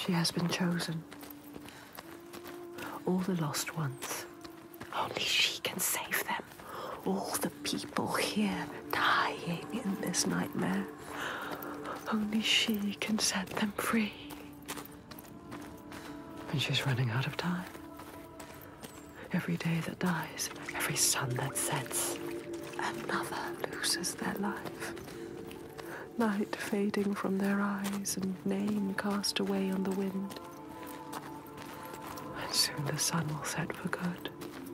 She has been chosen. All the lost ones. Only she can save them. All the people here dying in this nightmare. Only she can set them free. And she's running out of time. Every day that dies, every sun that sets, another loses their life. Light fading from their eyes and name cast away on the wind. And soon the sun will set for good.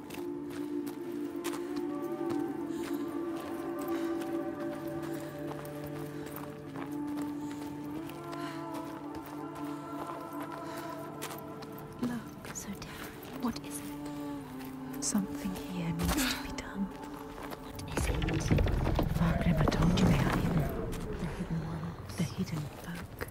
Look, so different. What is it? Something here needs to be done. What is it? Fargrim told you they are hidden. The hidden ones. The hidden folk.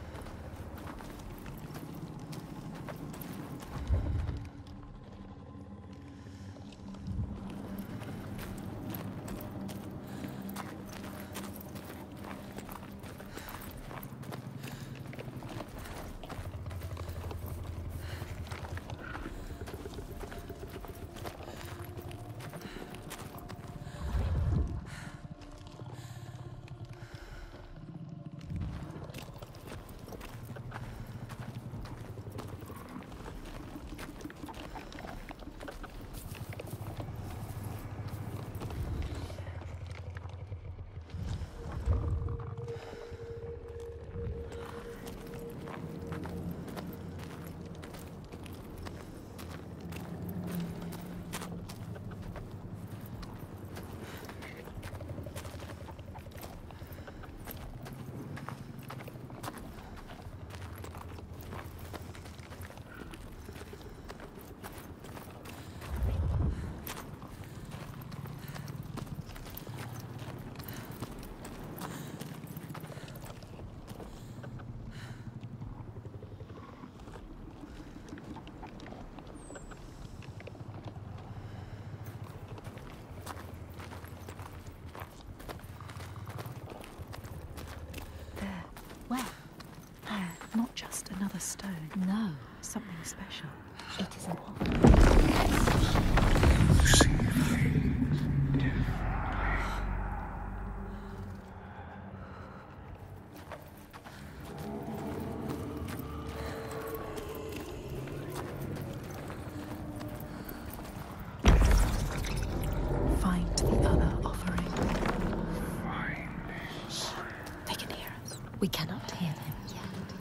Where? There, not just another stone. No, something special. It is an Find the other offering. They can hear us. We cannot hear them yet.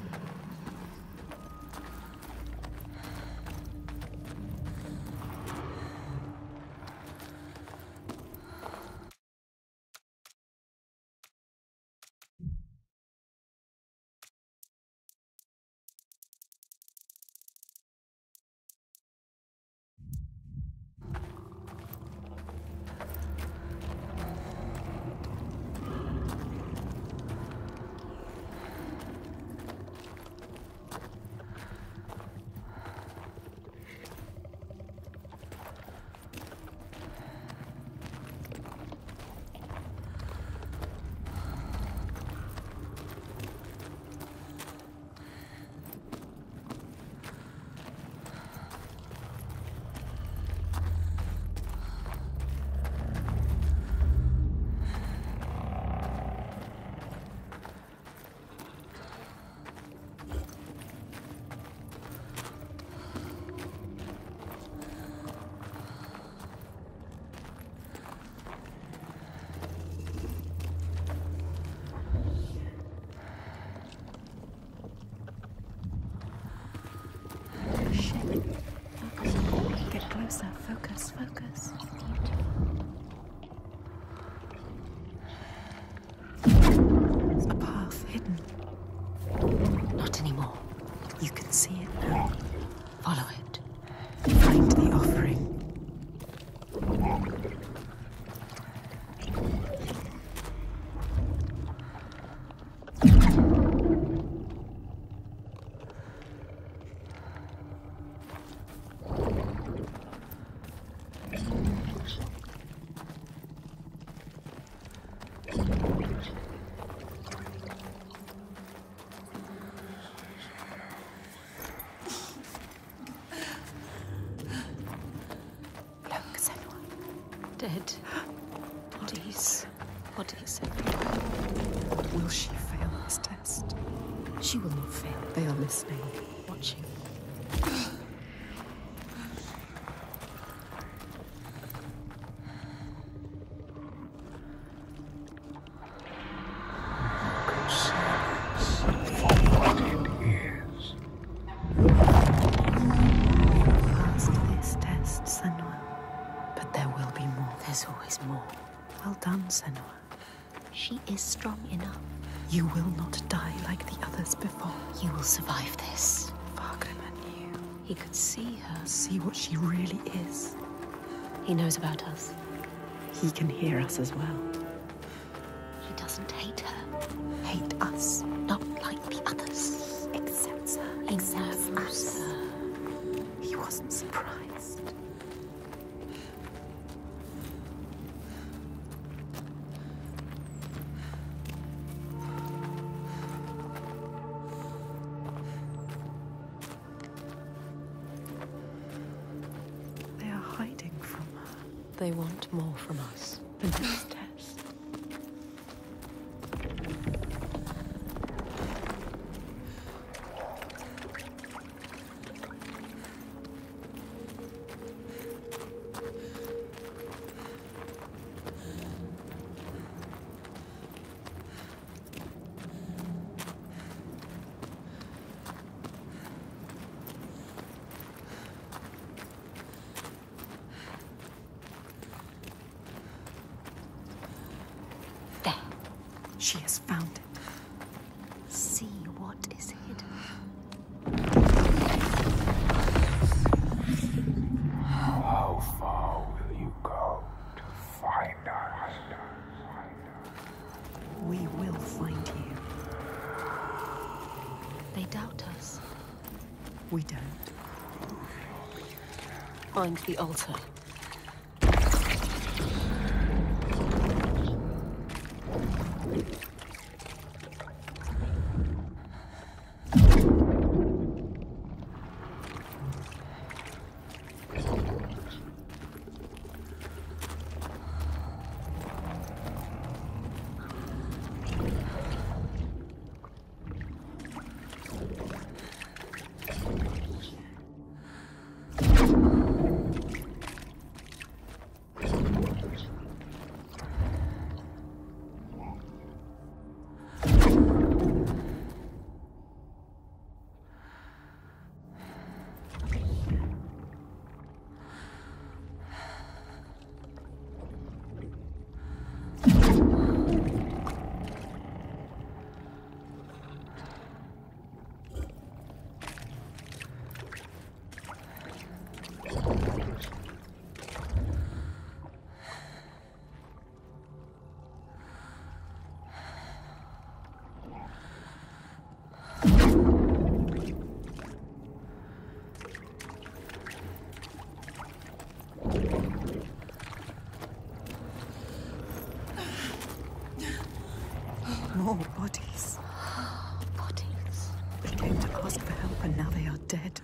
Focus, focus. A path hidden. Not anymore. You can see it now. Follow it. Find the offering. Dead. Bodies. Bodies everywhere. Will she fail this test? She will not fail. They are listening. Watching. Passed this test, Senua. But there will be more. There's always more. Well done, Senua. She is strong enough. You will not die like the others before. You will survive this. Fargrimr knew. He could see her. See what she really is. He knows about us. He can hear us as well. He doesn't hate her. Hate us. Not like the others. Accepts her. He Accepts knows us. her. He wasn't surprised. They are hiding from her. They want more from us. The next test. There. She has found it. See what is hidden. How far will you go to find us? We will find you. They doubt us. We don't. Find the altar. More bodies. Bodies. They came to ask for help and now they are dead.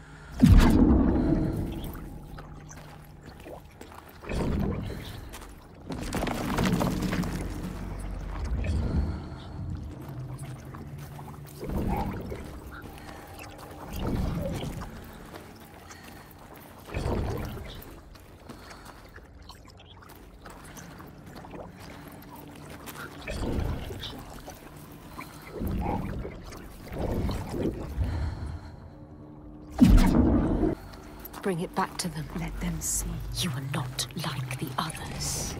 Bring it back to them. Let them see. You are not like the others.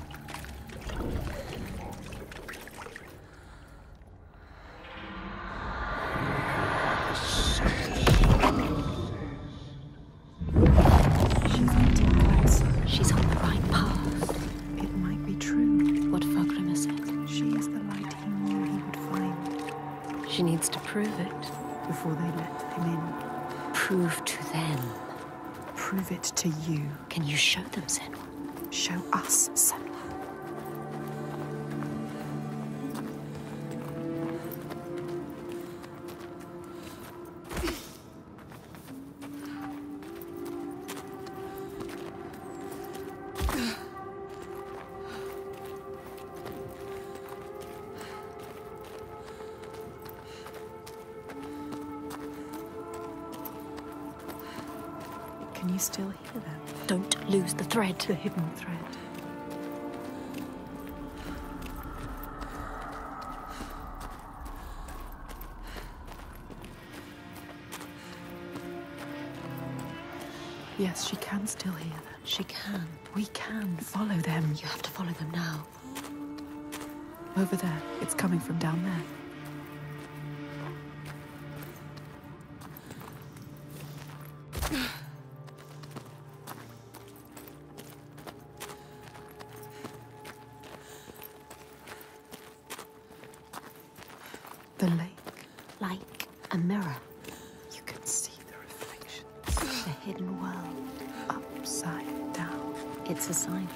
She's getting closer. She's on the right path. It might be true. What Fargrimr said. She is the light he knew he would find She needs to prove it. before they let him in. Prove to them. Prove it to you. Can you show them, Senua? Show us, Senua. Can you still hear them? Don't lose the thread. The hidden thread. Yes, she can still hear them. She can. We can follow them. You have to follow them now. Over there. It's coming from down there. The lake. Like a mirror. You can see the reflection. The hidden world. Upside down. It's a sign.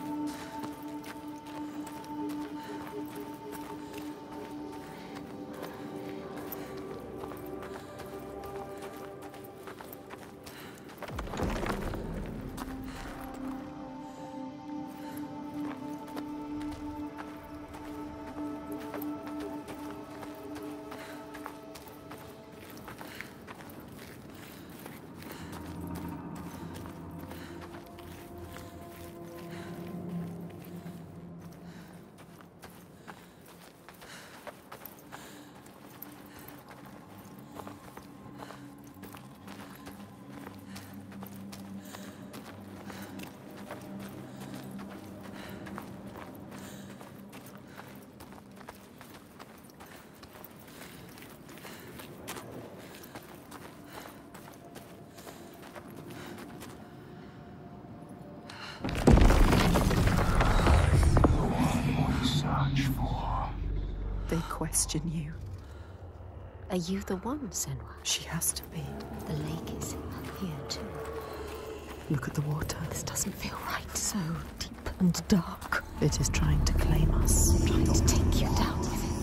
They question you. Are you the one, Senua? She has to be. The lake is here too. Look at the water. This doesn't feel right. So deep and dark. It is trying to claim us. Trying to take you down with it.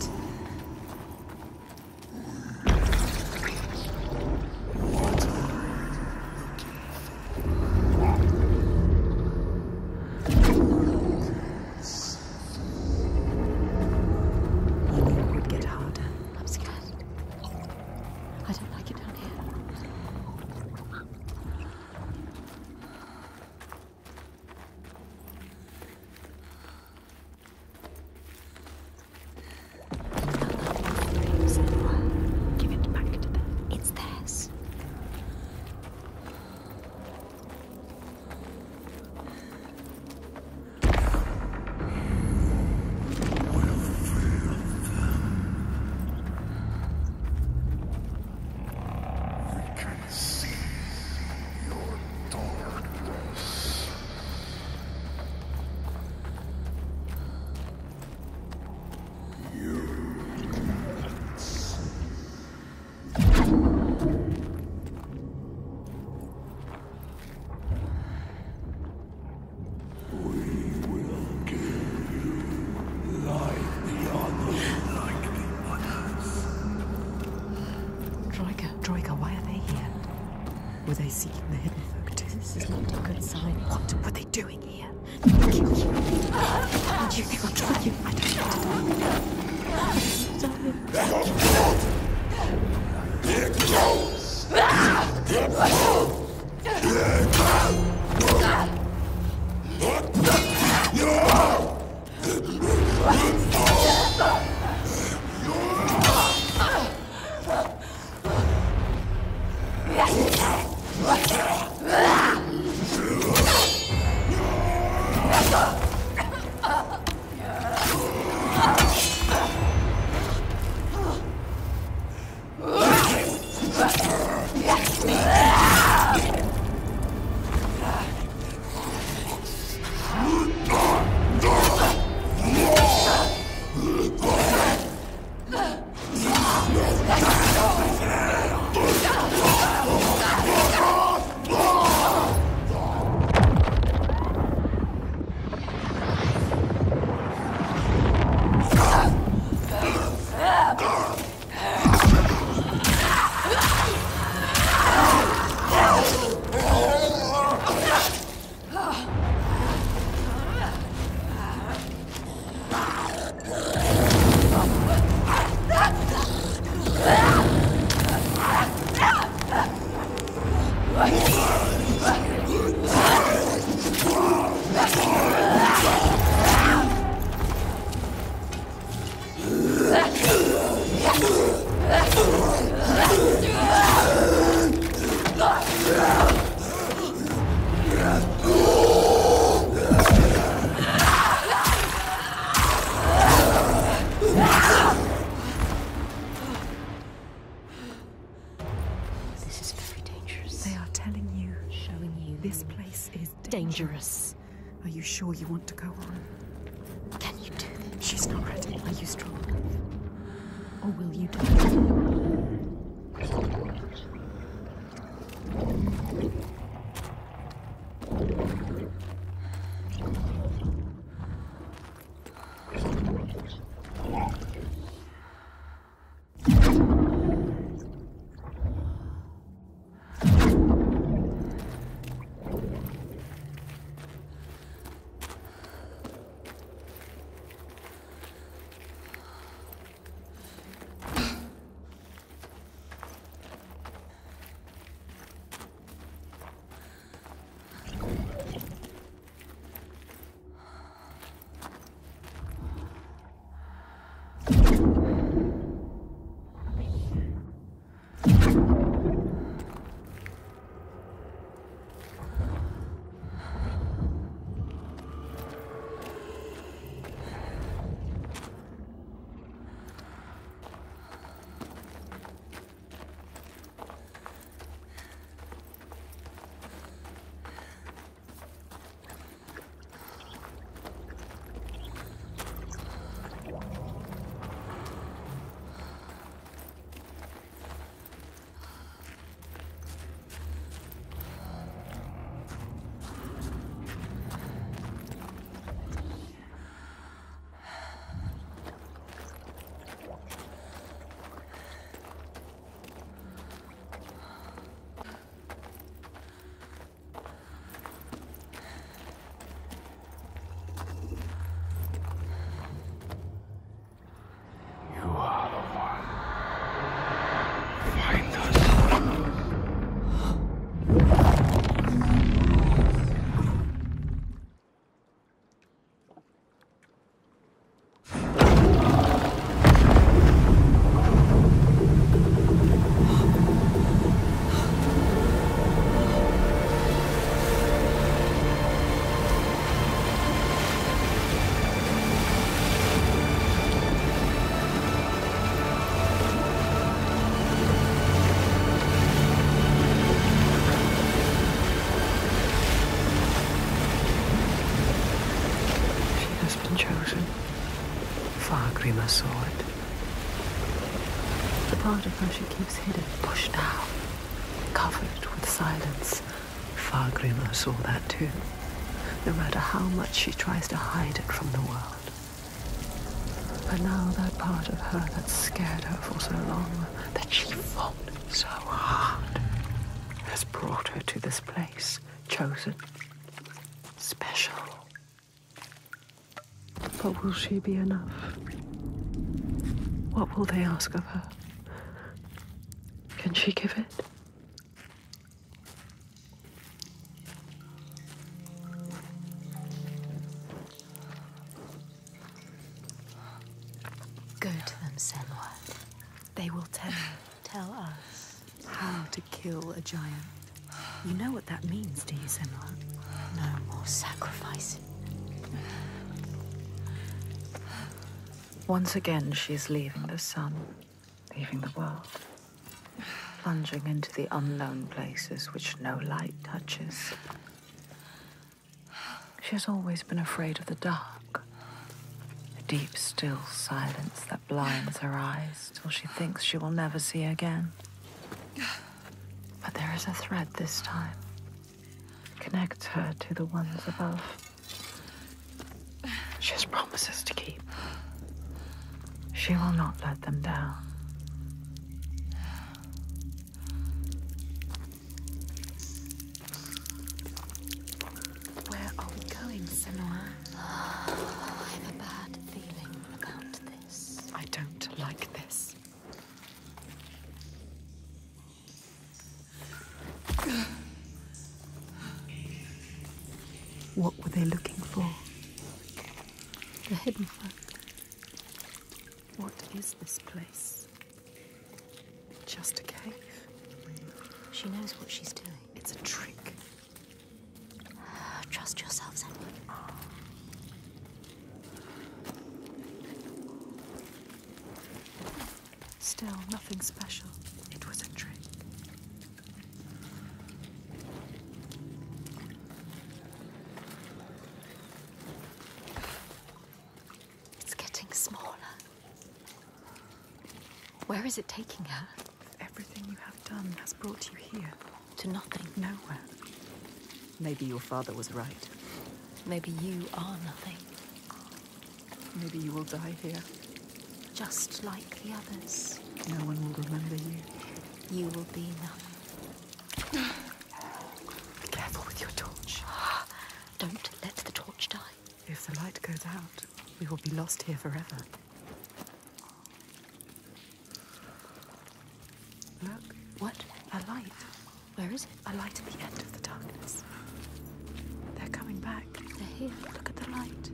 Troika, why are they here? Were they seeking the hidden focus? This is not a good sign. What were they doing here? Kill you. And you think I'll try you? I This is very dangerous. They are telling you Showing you this place is dangerous. Are you sure you want to go on? Can you do this? She's not ready. Are you strong enough? Or will you die? You are the one. Find us. She has been chosen. Fargrimr saw it. The part of her she keeps hidden, pushed down, covered with silence. Fargrimr saw that too, no matter how much she tries to hide it from the world. But now that part of her that scared her for so long, that she fought so hard, has brought her to this place, chosen, special. But will she be enough? What will they ask of her? Can she give it? Go to them, Senua. They will tell you Tell us. how to kill a giant. You know what that means, do you, Senua? No more sacrificing. Once again, she is leaving the sun, leaving the world, plunging into the unknown places which no light touches. She has always been afraid of the dark, a deep, still silence that blinds her eyes till she thinks she will never see again. But there is a thread this time, connects her to the ones above. She has promises to keep. She will not let them down. Where are we going, Senua? I have a bad feeling about this. I don't like this. What were they looking for? The hidden folk. What is this place? just a cave. She knows what she's doing. It's a trick. Trust yourself, Senwa. Still, nothing special. It was a trick. It's getting smaller. Where is it taking her? Everything you have done has brought you here. To nothing. Nowhere. Maybe your father was right. Maybe you are nothing. Maybe you will die here. Just like the others. No one will remember you. You will be nothing. Be careful with your torch. Don't let the torch die. If the light goes out, we will be lost here forever. Look. What? A light. Where is it? A light at the end of the darkness. They're coming back. They're here. Look at the light.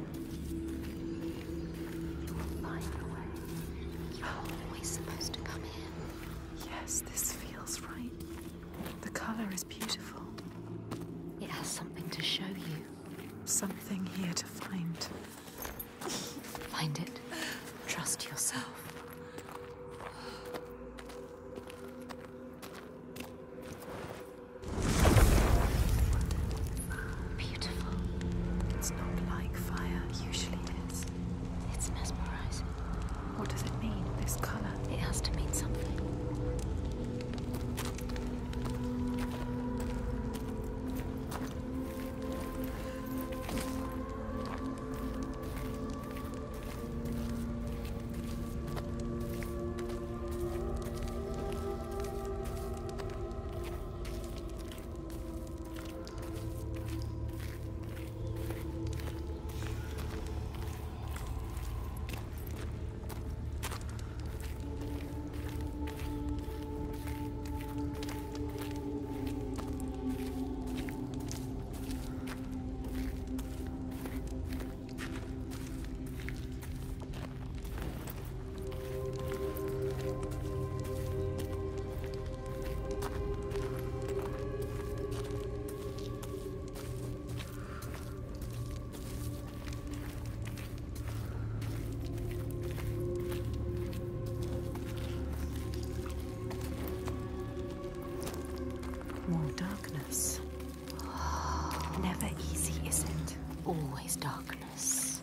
You will find a way. You're always supposed to come here. Yes, this feels right. The color is beautiful. It has something to show you. Something here to find. Find it. Trust yourself. Beautiful. It's not like fire usually is. It's mesmerizing. What does it mean, this color? It has to mean something. More darkness. Never easy, is it? Always darkness.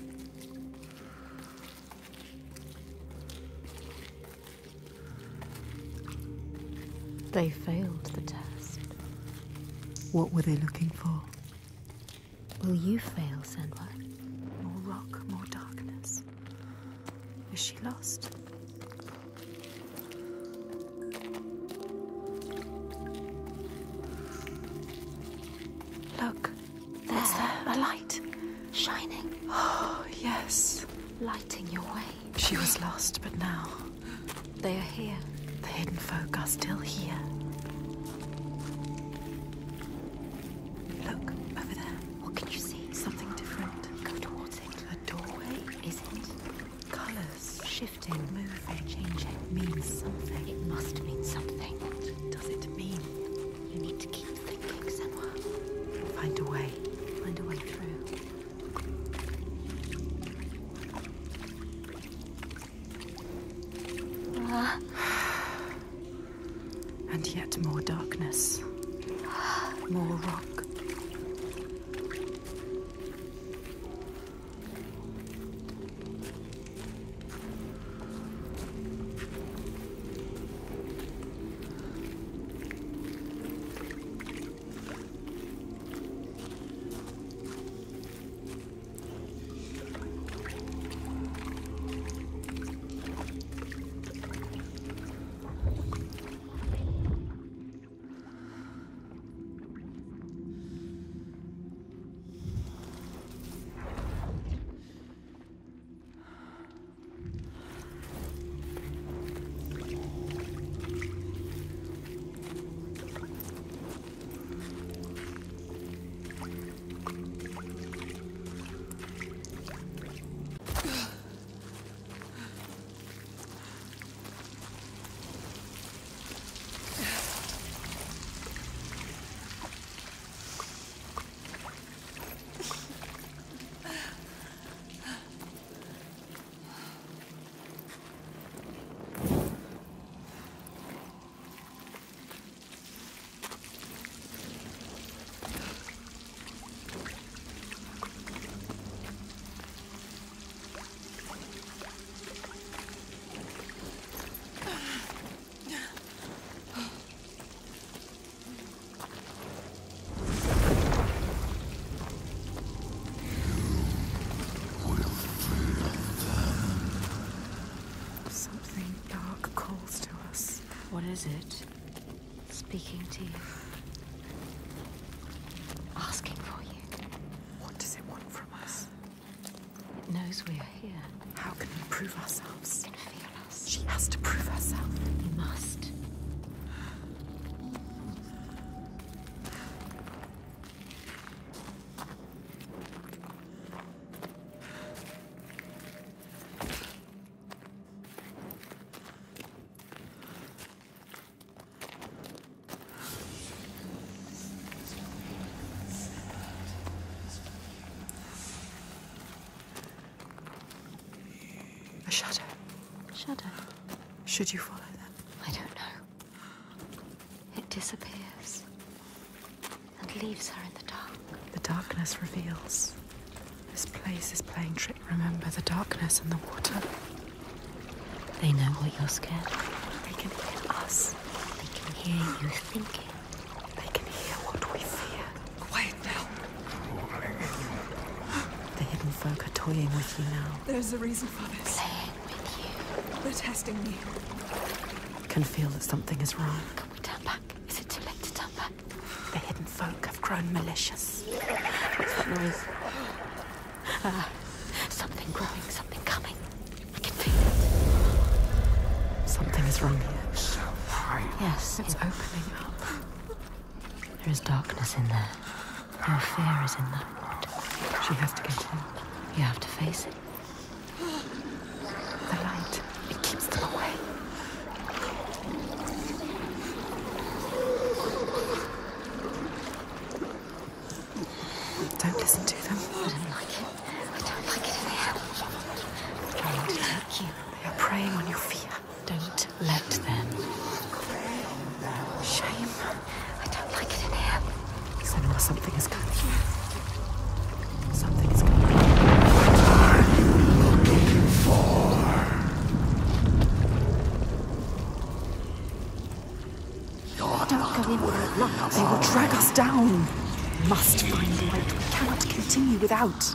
They failed the test. What were they looking for? Will you fail, Senwa? More rock, more darkness. Is she lost? Look, What's there? a light. Shining. Oh, yes. Lighting your way. She was lost, but now They are here. the hidden folk are still here. Look, over there. What can you see? Something different. Go towards it. A doorway. Is it? Colours. Shifting. Moving. Changing. Means something. It must mean something. What does it mean? You need to keep thinking, Senwa. Find a way. Find a way through. And yet more darkness. More rock. is it? Speaking to you. Asking for you. What does it want from us? It knows we are here. How can we prove ourselves? It can feel us. She has to prove herself. You must. A shadow. Shadow. Should you follow them? I don't know. It disappears and leaves her in the dark. The darkness reveals. This place is playing trick. Remember the darkness and the water. They know what you're scared of. They can hear us. They can hear you thinking. They can hear what we fear. Quiet now. The hidden folk are toying with you now. There's a reason for this. Playing with you. They're testing me. Can feel that something is wrong. Can we turn back? Is it too late to turn back? The hidden folk have grown malicious. What's that noise? Something growing, something coming. I can feel it. Something is wrong here. Yes, It's opening up. there is darkness in there. Your fear is in that wood. She has to get in. You have to face it. The light, it keeps them away. Don't listen to them. I don't like it. I don't like it in here. Trying to hurt you. They are preying on your fear. Don't let them. Shame. I don't like it in here. Senua, something is coming. Something is coming. Don't go in there. They will drag us down. We must find light. We cannot continue without.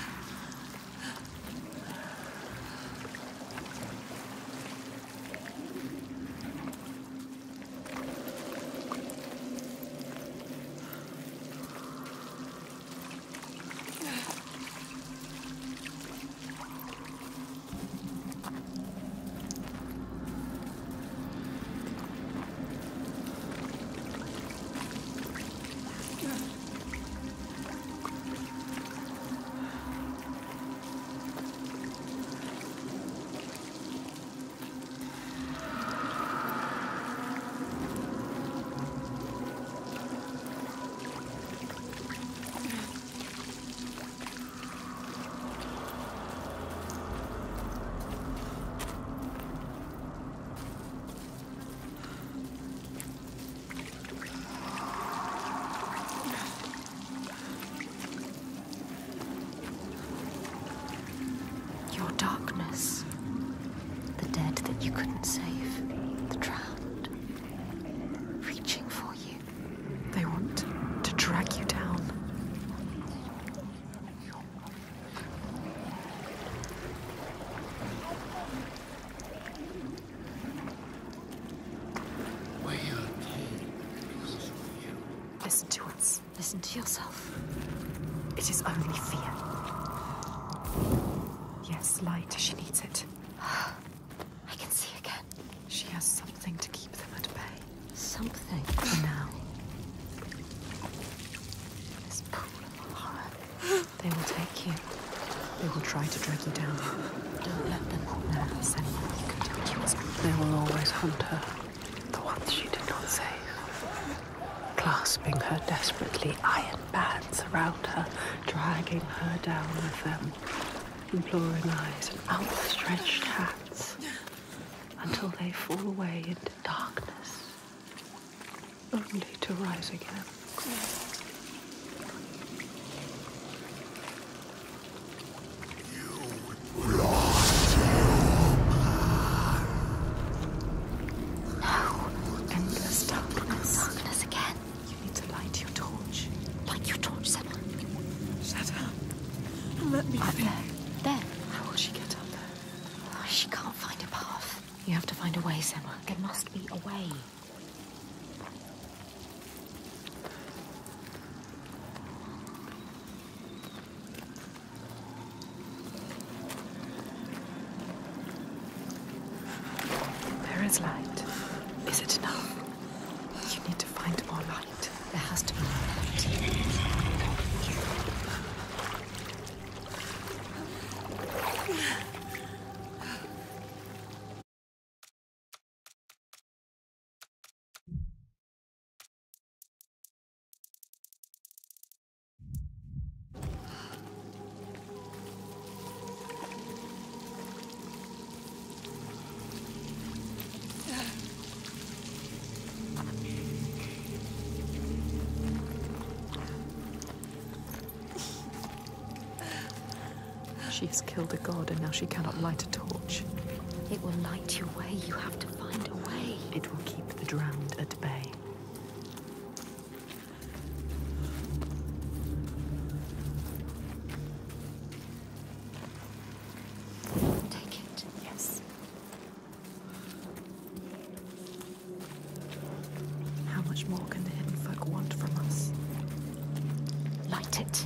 Your darkness. The dead that you couldn't save. The drowned. Reaching for you. They want to drag you down. Listen to us. Listen to yourself. It is only fear. Yes, light. She needs it. I can see again. She has something to keep them at bay. Something. For now. This pool of horror. They will take you. They will try to drag you down. Don't let them. No, Senua, you can do it. You must. They will always hunt her, the ones she did not save. Clasping her desperately, iron bands around her, dragging her down with them, imploring eyes and outstretched hands, until they fall away into darkness, only to rise again. Endless darkness. Darkness again. You need to light your torch. Light your torch, Senua. Shut up. Let me There. How will she get up there? Oh, she can't find a path. You have to find a way place, Emma. There must be a way. There is light. Is it enough? You need to find more light. There has to be more light. She has killed a god and now she cannot light a torch. It will light your way. You have to find a way. It will keep the drowned at bay. Take it. Yes. How much more can the hidden folk want from us? Light it.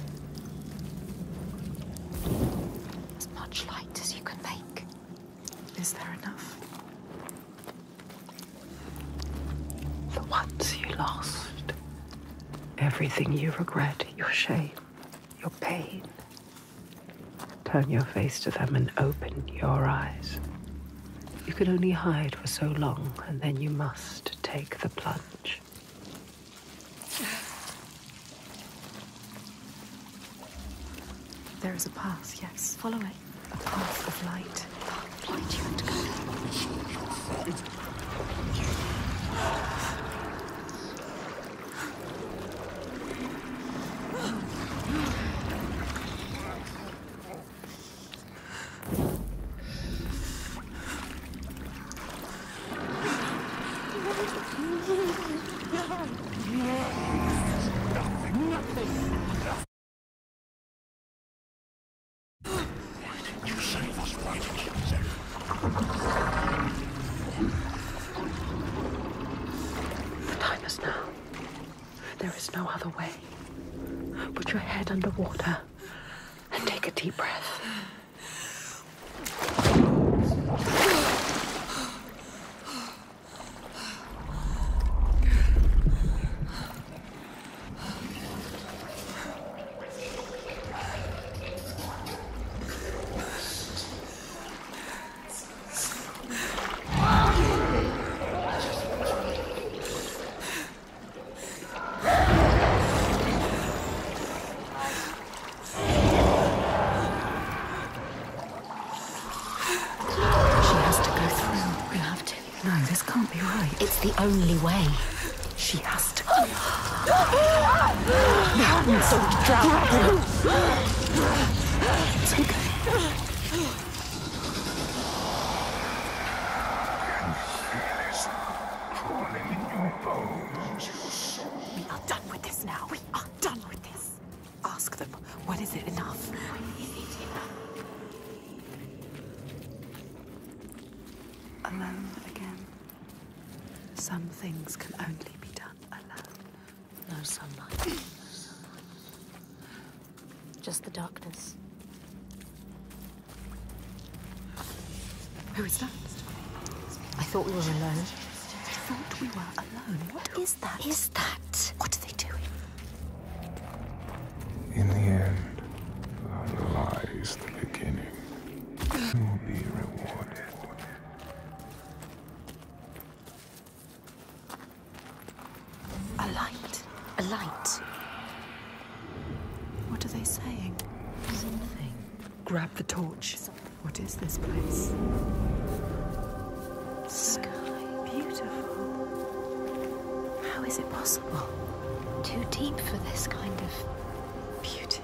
As much light as you can make. Is there enough? The ones you lost. Everything you regret, your shame, your pain. Turn your face to them and open your eyes. You can only hide for so long, and then you must take the plunge. There is a path, yes. Follow it. A path of light. Path of light you have to go. The time is now. There is no other way. Put your head underwater and take a deep breath. It's the only way. She has to. Don't drown. It's okay. We are done with this now. We are done with this. Ask them, when is it enough? Alone again. Some things can only be done alone. No sunlight. Just the darkness. Who is that? I thought we were alone. I thought we were alone. What is that? Is that? What are they doing? In the end, lies the beginning. You will be rewarded. A light. A light. What are they saying? Something. Grab the torch. What is this place? Sky. Beautiful. How is it possible? Too deep for this kind of Beauty.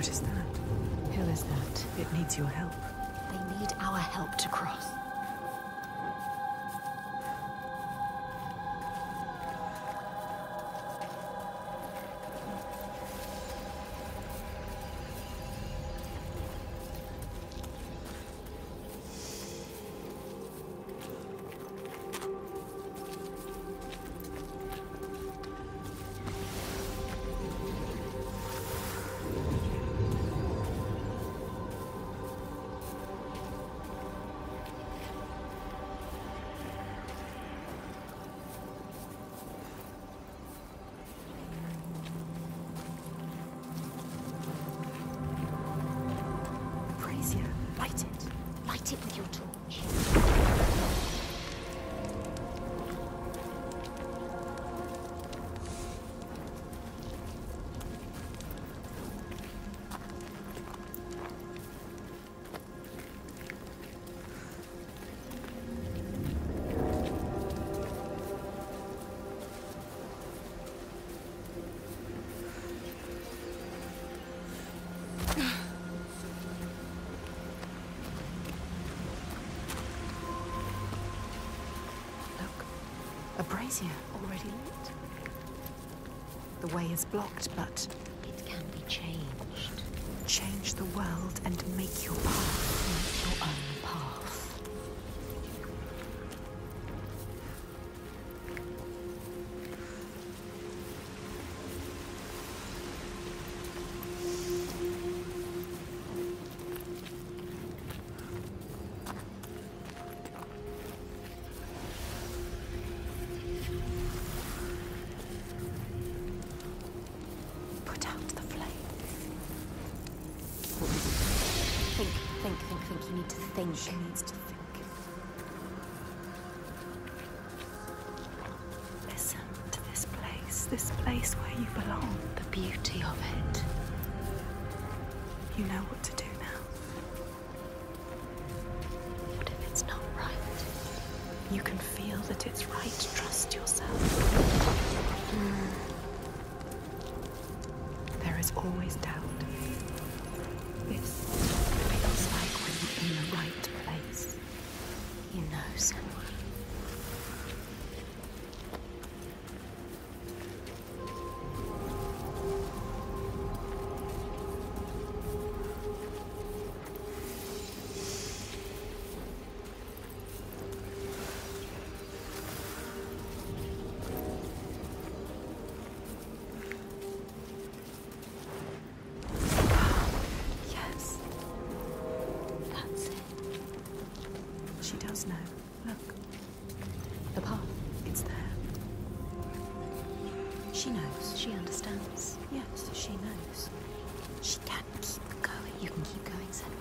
What is that? Hill is that? It needs your help. They need our help to cross. Light it. Light it with your torch. A brazier already lit. The way is blocked, but It can be changed. change the world and make your path. Make your own path. Put out the flame. Think. You need to think. She needs to think. Listen to this place where you belong. The beauty of it. You know what to do now. What if it's not right? You can feel that it's right. Trust yourself. There is always doubt. This feels like when you're in the right place. You know, Senua. Yes, That's it. she does know. Look, The path. it's there. She knows. She understands. Yes, she knows. She can keep going. You can keep going, Senua.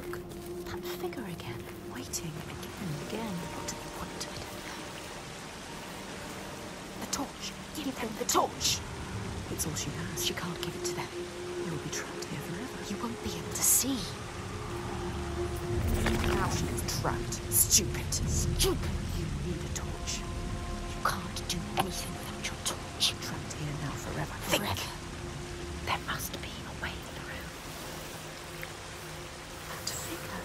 Look, that figure again, waiting again and again. What do they want? I don't know. The torch. Give them the torch. It's all she has. She can't give it to them. You'll be trapped here forever. You won't be able to see. Now she is trapped. Stupid. Stupid. You need a torch. You can't do anything without your torch. Trapped here now forever. Forever. There must be a way through. That figure.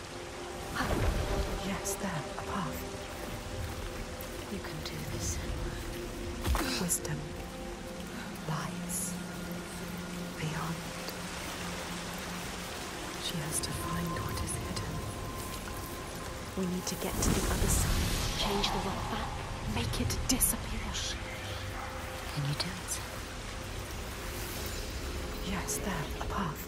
Yes, there. A path. You can do this. Wisdom lies beyond. She has to find what is hidden. We need to get to the other side. Change the rock back. Make it disappear. Can you do it? Yes, there. A path.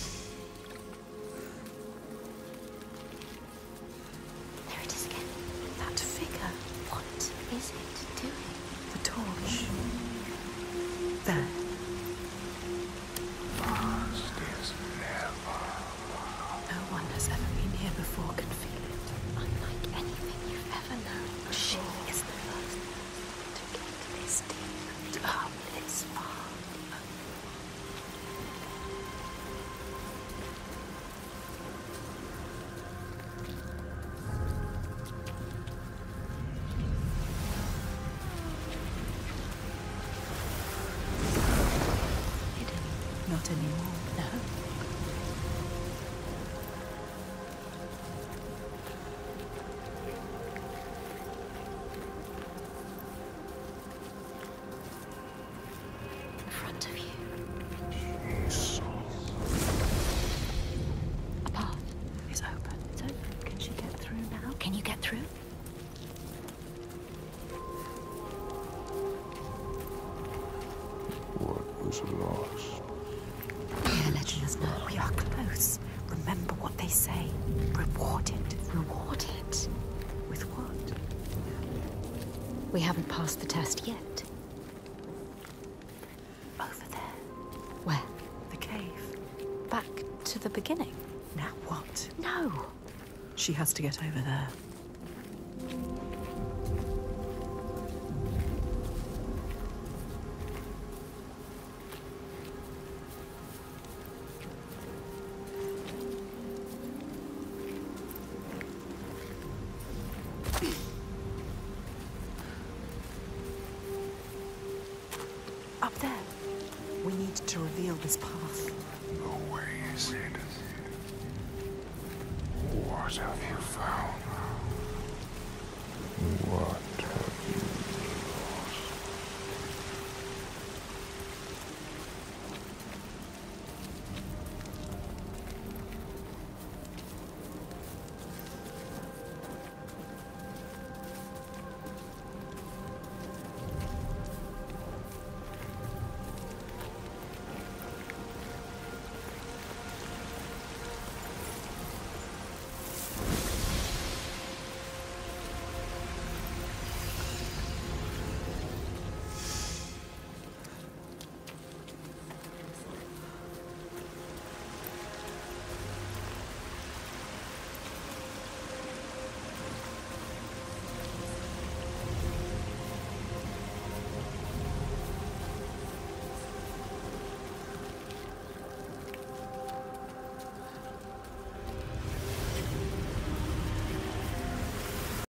There it is again. That figure. What is it doing? The torch. There. Past is never. No one has ever been here before can feel it. Unlike anything you've ever known, she is the first to get this deep, to come this far. Hidden. Not anymore. No. In front of you. So A path. It's open. It's open. Can she get through now? Can you get through? what was lost? They're letting us know. We are close. Remember what they say. Rewarded. Rewarded. With what? We haven't passed the test yet. Over there. Where? The cave. Back to the beginning? Now what? No. She has to get over there. Up there. We need to reveal this path. The way is hidden. What have you found? What